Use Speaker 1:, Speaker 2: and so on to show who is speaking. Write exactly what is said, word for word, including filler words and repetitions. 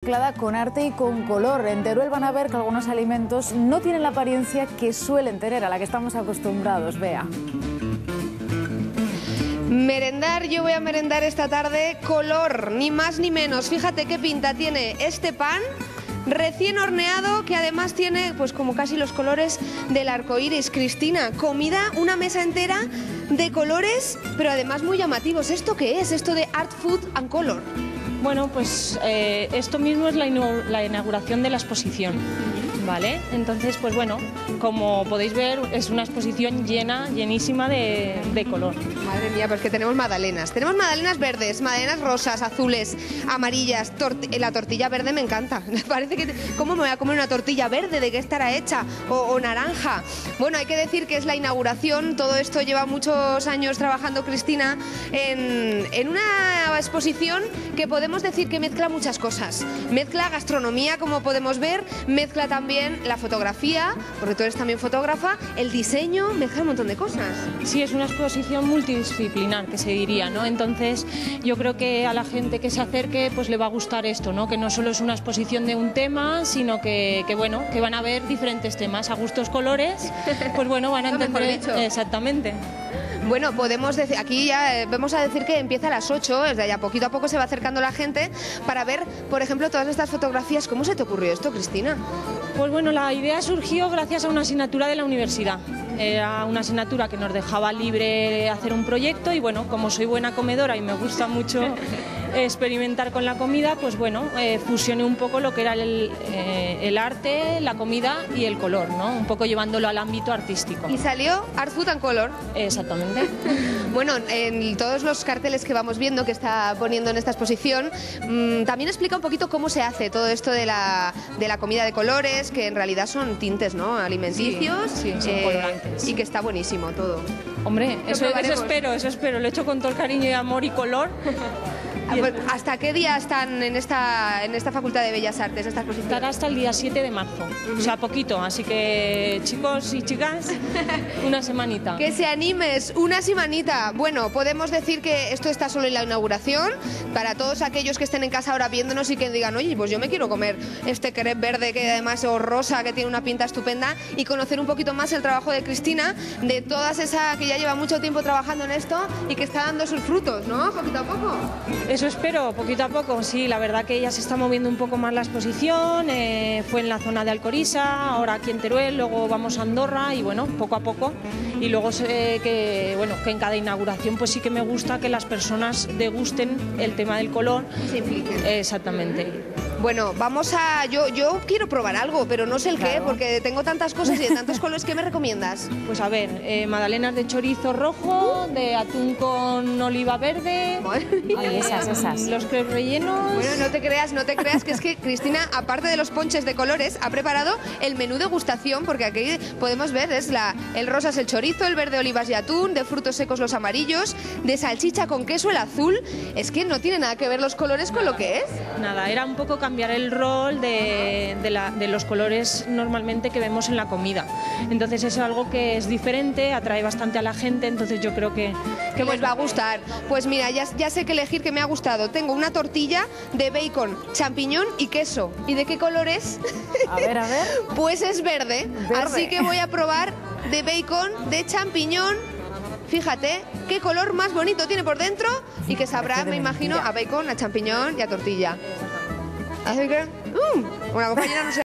Speaker 1: mezclada con arte y con color. En Teruel van a ver que algunos alimentos no tienen la apariencia que suelen tener, a la que estamos acostumbrados. Vea.
Speaker 2: Merendar, yo voy a merendar esta tarde color, ni más ni menos. Fíjate qué pinta tiene este pan recién horneado, que además tiene pues como casi los colores del arco iris. Cristina, comida, una mesa entera de colores, pero además muy llamativos. ¿Esto qué es? Esto de Art, Food and Color.
Speaker 3: Bueno, pues eh, esto mismo es la, la inauguración de la exposición, ¿vale? Entonces, pues bueno, como podéis ver, es una exposición llena, llenísima de, de color.
Speaker 2: Madre mía, pues que tenemos magdalenas. Tenemos magdalenas verdes, magdalenas rosas, azules, amarillas. Tort la tortilla verde me encanta. Me parece que... ¿Cómo me voy a comer una tortilla verde? ¿De qué estará hecha? O, o naranja. Bueno, hay que decir que es la inauguración. Todo esto lleva muchos años trabajando Cristina en, en una exposición que podemos decir que mezcla muchas cosas. Mezcla gastronomía, como podemos ver, mezcla también la fotografía, porque tú eres también fotógrafa, el diseño, mezcla un montón de cosas.
Speaker 3: Sí, es una exposición multidisciplinar, que se diría, ¿no? Entonces, yo creo que a la gente que se acerque, pues le va a gustar esto, ¿no? Que no solo es una exposición de un tema, sino que, que bueno, que van a ver diferentes temas, a gustos colores, pues bueno, van a entender exactamente.
Speaker 2: Bueno, podemos decir, aquí ya eh, vamos a decir que empieza a las ocho, desde ya poquito a poco se va acercando la gente para ver, por ejemplo, todas estas fotografías. ¿Cómo se te ocurrió esto, Cristina?
Speaker 3: Pues bueno, la idea surgió gracias a una asignatura de la universidad. Era una asignatura que nos dejaba libre hacer un proyecto y bueno, como soy buena comedora y me gusta mucho experimentar con la comida, pues bueno, eh, fusioné un poco lo que era el, eh, el arte, la comida y el color, ¿no? Un poco llevándolo al ámbito artístico.
Speaker 2: Y salió Art, Food and Color.
Speaker 3: Exactamente.
Speaker 2: Bueno, en todos los carteles que vamos viendo que está poniendo en esta exposición, mmm, también explica un poquito cómo se hace todo esto de la, de la comida de colores, que en realidad son tintes, ¿no? Alimenticios.
Speaker 3: Sí, sí, son
Speaker 2: eh,
Speaker 3: colorantes.
Speaker 2: Y que está buenísimo todo.
Speaker 3: Hombre, eso, eso espero, eso espero. Lo he hecho con todo el cariño y amor y color.
Speaker 2: ¿Hasta qué día están en esta, en esta Facultad de Bellas Artes, esta exposición?
Speaker 3: Estará hasta el día siete de marzo, uh-huh. O sea, poquito, así que chicos y chicas, una semanita.
Speaker 2: Que se animes, una semanita. Bueno, podemos decir que esto está solo en la inauguración, para todos aquellos que estén en casa ahora viéndonos y que digan, oye, pues yo me quiero comer este crepe verde que además es rosa, que tiene una pinta estupenda, y conocer un poquito más el trabajo de Cristina, de todas esa que ya lleva mucho tiempo trabajando en esto y que está dando sus frutos, ¿no? Poquito a poco.
Speaker 3: Eso espero, poquito a poco, sí, la verdad que ella se está moviendo un poco más la exposición, eh, fue en la zona de Alcoriza, ahora aquí en Teruel, luego vamos a Andorra y bueno, poco a poco, y luego sé que, bueno, que en cada inauguración pues sí que me gusta que las personas degusten el tema del color.
Speaker 2: Y se impliquen.
Speaker 3: Exactamente.
Speaker 2: Bueno, vamos a... Yo, yo quiero probar algo, pero no sé el
Speaker 3: claro.
Speaker 2: qué, porque tengo tantas cosas y de tantos colores. ¿Qué me recomiendas?
Speaker 3: Pues a ver, eh, magdalenas de chorizo rojo, de atún con oliva verde.
Speaker 1: Ay, esas, esas.
Speaker 3: Los crepes rellenos.
Speaker 2: Bueno, no te creas, no te creas que es que Cristina, aparte de los ponches de colores, ha preparado el menú degustación, porque aquí podemos ver, es la, el rosa es el chorizo, el verde olivas y atún, de frutos secos los amarillos, de salchicha con queso el azul. Es que no tiene nada que ver los colores con lo que es.
Speaker 3: Nada, era un poco cambiar el rol de, de, la, de los colores normalmente que vemos en la comida. Entonces es algo que es diferente, atrae bastante a la gente, entonces yo creo que...
Speaker 2: Que les va a gustar. Pues mira, ya, ya sé que elegir que me ha gustado. Tengo una tortilla de bacon, champiñón y queso. ¿Y de qué color es?
Speaker 1: A ver, a ver.
Speaker 2: Pues es verde,
Speaker 1: verde.
Speaker 2: Así que voy a probar de bacon, de champiñón. Fíjate qué color más bonito tiene por dentro y que sabrá, me imagino, a bacon, a champiñón y a tortilla. Así que, um, una compañera no sé.